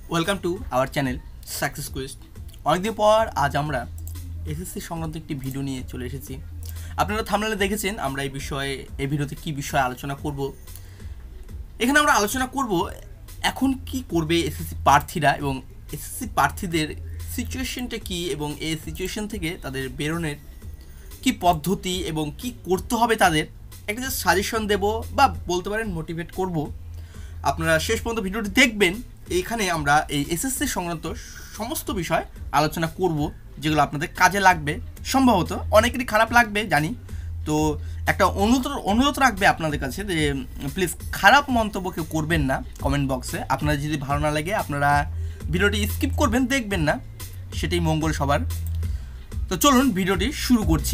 Welcome to our channel success quiz. অনেকদিন পর আজ আমরা এসএসসি সংক্রান্ত একটি ভিডিও নিয়ে চলে এসেছি। আপনারা থাম্বনেলে দেখেছেন আমরা এই ভিডিওতে কী বিষয়ে আলোচনা করব। এখানে আমরা আলোচনা করব এখন কি করবে এসএসসি প্রার্থীরা এবং এসএসসি প্রার্থীদের সিচুয়েশনটা কী এবং এই সিচুয়েশন থেকে তাদের বেরোনোর কী পদ্ধতি এবং কি করতে হবে তাদের একটা যে সাজেশন দেব বা বলতে পারেন মোটিভেট করব। আপনারা শেষ পর্যন্ত ভিডিওটি দেখবেন। এইখানে আমরা এই এসএসসি সংক্রান্ত সমস্ত বিষয় আলোচনা করব যেগুলো আপনাদের কাজে লাগবে। সম্ভবত অনেকেরই খারাপ লাগবে জানি, তো একটা অনুরোধ রাখবে আপনাদের কাছে যে প্লিজ খারাপ মন্তব্য কেউ করবেন না কমেন্ট বক্সে। আপনাদের যদি ভালো না লাগে আপনারা ভিডিওটি স্কিপ করবেন, দেখবেন না, সেটাই মঙ্গল সবার। তো চলুন ভিডিওটি শুরু করছি।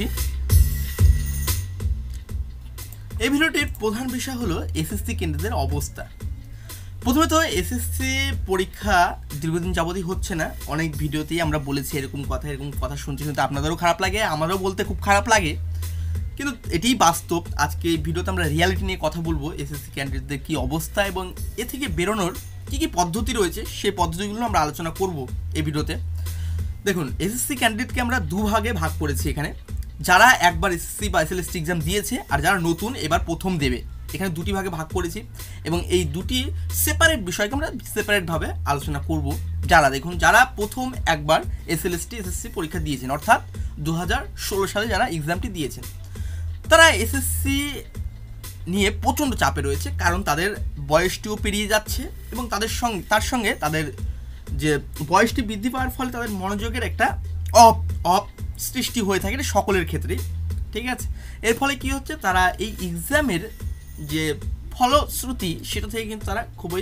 এই ভিডিওটির প্রধান বিষয় হলো এসএসসি কেন্দ্রদের অবস্থা। প্রথমে তো এসএসসি পরীক্ষা দীর্ঘদিন যাবতই হচ্ছে না। অনেক ভিডিওতেই আমরা বলেছি এরকম কথা শুনতে শুনতে আপনাদেরও খারাপ লাগে, আমারও বলতে খুব খারাপ লাগে, কিন্তু এটাই বাস্তব। আজকে এই ভিডিওতে আমরা রিয়ালিটি নিয়ে কথা বলবো, এসএসসি ক্যান্ডিডেটদের কী অবস্থা এবং এ থেকে বেরোনোর কী কী পদ্ধতি রয়েছে সেই পদ্ধতিগুলো আমরা আলোচনা করব এই ভিডিওতে। দেখুন, এসএসসি ক্যান্ডিডেটকে আমরা দুভাগে ভাগ করেছি এখানে, যারা একবার এসএসসি বা এসএলএসটি এক্সাম দিয়েছে আর যারা নতুন এবার প্রথম দেবে। এখানে দুটি ভাগে ভাগ করেছি এবং এই দুটি সেপারেট বিষয়কে আমরা সেপারেটভাবে আলোচনা করব। যারা প্রথম একবার এসএসসি পরীক্ষা দিয়েছেন, অর্থাৎ 2016 সালে যারা এক্সামটি দিয়েছেন, তারা এসএসসি নিয়ে প্রচণ্ড চাপে রয়েছে, কারণ তাদের বয়সটিও পেরিয়ে যাচ্ছে এবং তার সঙ্গে তাদের যে বয়সটি বৃদ্ধি পাওয়ার ফলে তাদের মনোযোগের একটা অপ সৃষ্টি হয়ে থাকে, এটা সকলের ক্ষেত্রেই, ঠিক আছে। এর ফলে কি হচ্ছে, তারা এই এক্সামের যে ফলশ্রুতি সেটা থেকে কিন্তু তারা খুবই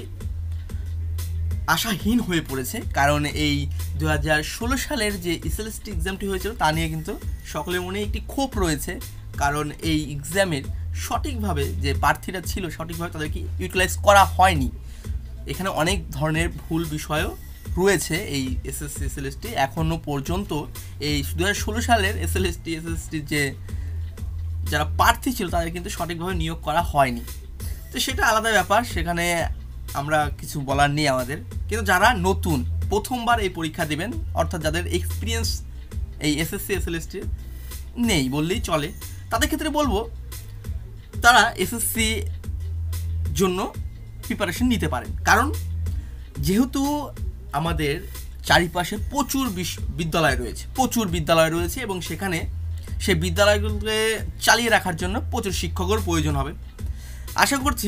আশাহীন হয়ে পড়েছে, কারণ এই 2016 সালের যে এসএলএসটি এক্সামটি হয়েছিল তা নিয়ে কিন্তু সকলের মনে একটি ক্ষোভ রয়েছে, কারণ এই এক্সামের সঠিকভাবে যে প্রার্থীরা ছিল সঠিকভাবে তাদেরকে ইউটিলাইজ করা হয়নি। এখানে অনেক ধরনের ভুল বিষয়ও রয়েছে। এই এসএলএসটি এখনও পর্যন্ত এই 2016 সালের এসএলএসটির যে যারা প্রার্থী ছিল তাদের কিন্তু সঠিকভাবে নিয়োগ করা হয়নি, তো সেটা আলাদা ব্যাপার, সেখানে আমরা কিছু বলার নেই আমাদের। কিন্তু যারা নতুন প্রথমবার এই পরীক্ষা দেবেন, অর্থাৎ যাদের এক্সপিরিয়েন্স এই এসএসসি এসএলএসটি নেই বললেই চলে, তাদের ক্ষেত্রে বলবো তারা এসএসসি জন্য প্রিপারেশন নিতে পারেন। কারণ যেহেতু আমাদের চারিপাশে প্রচুর বিদ্যালয় রয়েছে এবং সেখানে সেই বিদ্যালয়গুলোকে চালিয়ে রাখার জন্য প্রচুর শিক্ষকের প্রয়োজন হবে। আশা করছি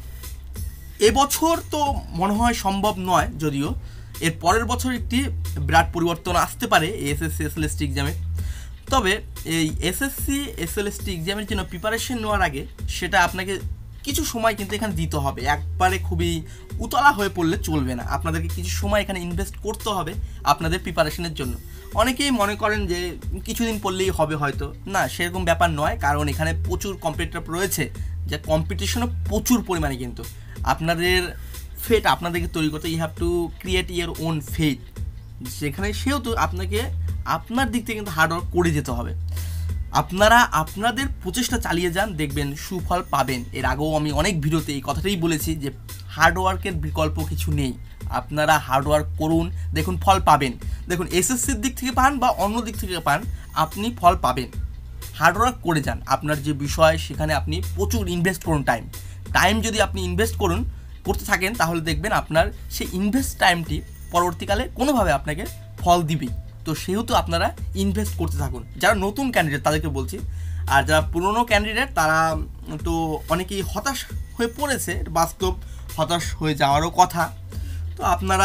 এবছর তো মনে হয় সম্ভব নয়, যদিও এর পরের বছর একটি বিরাট পরিবর্তন আসতে পারে এসএসসি এসএলএসটি এক্সামে। তবে এই এসএসসি এসএলএসটি এক্সামের জন্য প্রিপারেশন নেওয়ার আগে সেটা আপনাকে কিছু সময় কিন্তু এখানে দিতে হবে। একবারে খুবই উতলা হয়ে পড়লে চলবে না, আপনাদেরকে কিছু সময় এখানে ইনভেস্ট করতে হবে আপনাদের প্রিপারেশনের জন্য। অনেকেই মনে করেন যে কিছুদিন পড়লেই হবে, হয়তো না, সেরকম ব্যাপার নয়, কারণ এখানে প্রচুর কম্পিটিটর রয়েছে, যে কম্পিটিশনও প্রচুর পরিমাণে। কিন্তু আপনাদের ফেট আপনাদেরকে তৈরি করতে, you have to create your own fate, সেখানে সেহেতু আপনাকে আপনার দিক থেকে কিন্তু হার্ডওয়ার্ক করে যেতে হবে। আপনারা আপনাদের প্রচেষ্টা চালিয়ে যান, দেখবেন সুফল পাবেন। এর আগেও আমি অনেক ভিডিওতে এই কথাটাই বলেছি যে হার্ডওয়ার্কের বিকল্প কিছু নেই, আপনারা হার্ডওয়ার্ক করুন, দেখুন ফল পাবেন। দেখুন, এসএসসির দিক থেকে পান বা অন্য দিক থেকে পান, আপনি ফল পাবেন। হার্ডওয়ার্ক করে যান, আপনার যে বিষয় সেখানে আপনি প্রচুর ইনভেস্ট করুন। টাইম যদি আপনি ইনভেস্ট করতে থাকেন তাহলে দেখবেন আপনার সেই ইনভেস্ট টাইমটি পরবর্তীকালে কোনোভাবে আপনাকে ফল দিবেই। তো সেহেতু আপনারা ইনভেস্ট করতে থাকুন, যারা নতুন ক্যান্ডিডেট তাদেরকে বলছি। আর যারা পুরনো ক্যান্ডিডেট তারা তো অনেকেই হতাশ হয়ে পড়েছে, বাস্তব হতাশ হয়ে যাওয়ারও কথা। তো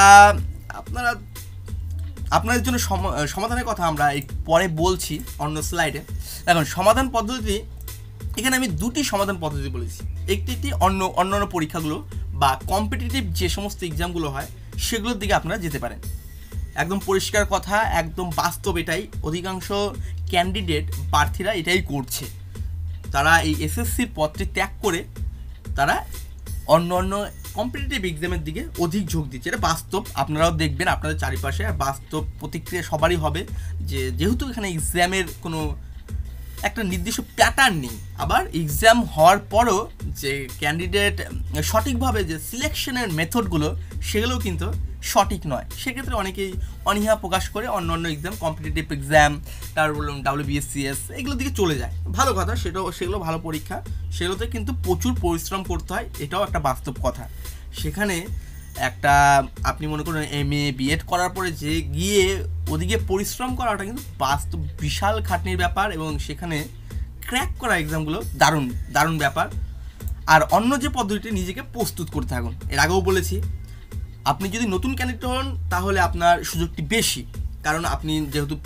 আপনাদের জন্য সমাধানের কথা আমরা একটু পরে বলছি অন্য স্লাইডে। এখন সমাধান পদ্ধতি, এখানে আমি দুটি সমাধান পদ্ধতি বলেছি। একটি অন্যান্য পরীক্ষাগুলো বা কম্পিটিটিভ যে সমস্ত এক্সামগুলো হয় সেগুলোর দিকে আপনারা যেতে পারেন। একদম পরিষ্কার কথা, একদম বাস্তব এটাই। অধিকাংশ ক্যান্ডিডেট প্রার্থীরা এটাই করছে, তারা এই এসএসসির পথটি ত্যাগ করে তারা অন্য কম্পিটিটিভ এক্সামের দিকে অধিক ঝোঁক দিচ্ছে। এটা বাস্তব, আপনারাও দেখবেন আপনাদের চারিপাশে, আর বাস্তব প্রতিক্রিয়া সবারই হবে যেহেতু এখানে এক্সামের কোনো একটা নির্দিষ্ট প্যাটার্ন নেই, আবার এক্সাম হওয়ার পরও যে ক্যান্ডিডেট সঠিকভাবে যে সিলেকশনের মেথডগুলো সেগুলোও কিন্তু সঠিক নয়। সেক্ষেত্রে অনেকেই অনীহা প্রকাশ করে অন্য অন্য এক্সাম, কম্পিটিটিভ এক্সাম, তারপর বললাম WBSCS, এগুলোর দিকে চলে যায়। ভালো কথা, সেগুলো ভালো পরীক্ষা, সেগুলোতে কিন্তু প্রচুর পরিশ্রম করতে হয়, এটাও একটা বাস্তব কথা। সেখানে একটা আপনি মনে করুন MA B.Ed করার পরে যে গিয়ে ওদিকে পরিশ্রম করাটা কিন্তু বাস্তব বিশাল খাটনির ব্যাপার, এবং সেখানে ক্র্যাক করা এক্সামগুলো দারুণ দারুণ ব্যাপার। আর অন্য যে পদ্ধতিটি, নিজেকে প্রস্তুত করতে থাকুন। এর আগেও বলেছি, আপনি যদি নতুন ক্যান্ডিডেট হন তাহলে আপনার সুযোগটি বেশি, কারণ আপনি যেহেতু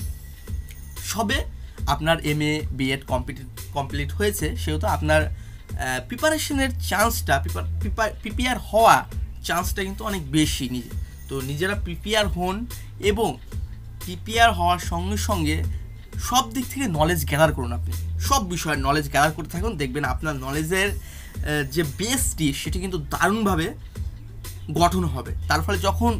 সবে আপনার MA B.Ed কমপ্লিট হয়েছে, সেহেতু আপনার প্রিপারেশনের চান্সটা, প্রিপেয়ার হওয়া চান্সটা কিন্তু অনেক বেশি। তো নিজেরা প্রিপেয়ার হন, এবং প্রিপেয়ার হওয়ার সঙ্গে সঙ্গে সব দিক থেকে নলেজ গ্যাদার করুন। আপনি সব বিষয়ের নলেজ গ্যাদার করতে থাকুন, দেখবেন আপনার নলেজের যে বেসটি সেটি কিন্তু দারুণভাবে গঠন হবে। তার ফলে যখন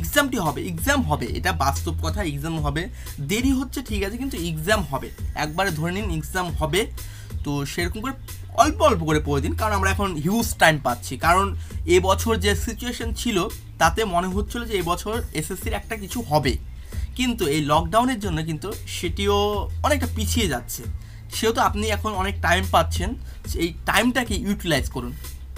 এক্সাম হবে, এটা বাস্তব কথা, এক্সাম হবে, দেরি হচ্ছে ঠিক আছে, কিন্তু এক্সাম হবে, একবারে ধরে নিন এক্সাম হবে। তো সেরকম করে অল্প অল্প করে পড়ে দিন, কারণ আমরা এখন হিউজ টাইম পাচ্ছি। কারণ এবছর যে সিচুয়েশন ছিল তাতে মনে হচ্ছিল যে এবছর SSCর একটা কিছু হবে, কিন্তু এই লকডাউনের জন্য কিন্তু সেটিও অনেকটা পিছিয়ে যাচ্ছে। সেহেতু আপনি এখন অনেক টাইম পাচ্ছেন, এই টাইমটাকে ইউটিলাইজ করুন,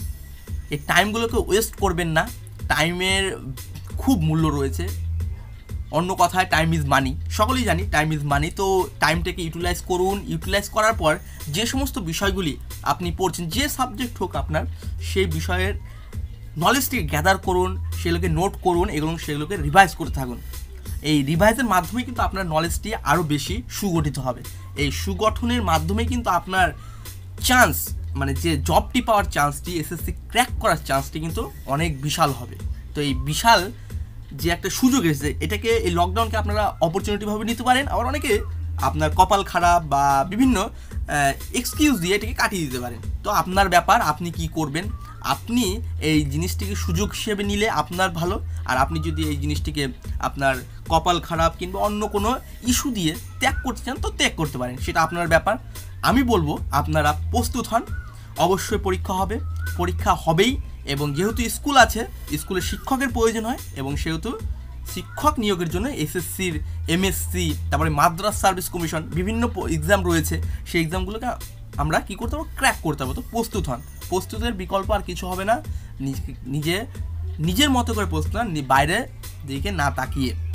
এই টাইমগুলোকে ওয়েস্ট করবেন না। টাইমের খুব মূল্য রয়েছে, অন্য কথায় টাইম ইজ মানি, সকলেই জানি টাইম ইজ মানি। তো টাইমটাকে ইউটিলাইজ করুন। ইউটিলাইজ করার পর যে সমস্ত বিষয়গুলি আপনি পড়ছেন, যে সাবজেক্ট হোক আপনার, সেই বিষয়ের নলেজটিকে গ্যাদার করুন, সেগুলোকে নোট করুন, সেগুলোকে রিভাইজ করতে থাকুন। এই রিভাইজের মাধ্যমে কিন্তু আপনার নলেজটি আরও বেশি সুগঠিত হবে। এই সুগঠনের মাধ্যমে কিন্তু আপনার চান্স, মানে যে জবটি পাওয়ার চান্সটি, SSC ক্র্যাক করার চান্সটি কিন্তু অনেক বিশাল হবে। তো এই বিশাল যে একটা সুযোগ এসেছে, এটাকে, এই লকডাউনকে আপনারা অপরচুনিটিভাবে নিতে পারেন। আবার অনেকে আপনার কপাল খারাপ বা বিভিন্ন এক্সকিউজ দিয়ে এটাকে কাটিয়ে দিতে পারেন। তো আপনার ব্যাপার, আপনি কি করবেন। আপনি এই জিনিসটিকে সুযোগ হিসেবে নিলে আপনার ভালো, আর আপনি যদি এই জিনিসটিকে আপনার কপাল খারাপ কিংবা অন্য কোনো ইস্যু দিয়ে ত্যাগ করতে চান, তো ত্যাগ করতে পারেন, সেটা আপনার ব্যাপার। আমি বলবো আপনারা প্রস্তুত হন, অবশ্যই পরীক্ষা হবেই। এবং যেহেতু স্কুল আছে, স্কুলে শিক্ষকের প্রয়োজন হয়, এবং সেহেতু শিক্ষক নিয়োগের জন্য SSCর MSc, তারপরে মাদ্রাস সার্ভিস কমিশন, বিভিন্ন এক্সাম রয়েছে, সেই এক্সামগুলোকে আমরা কী করতে পারবো, ক্র্যাক করতে পারবো। তো প্রস্তুত হন, প্রস্তুতের বিকল্প আর কিছু হবে না। নিজের মতো করে প্রস্তুত হন, বাইরে দিকে না তাকিয়ে।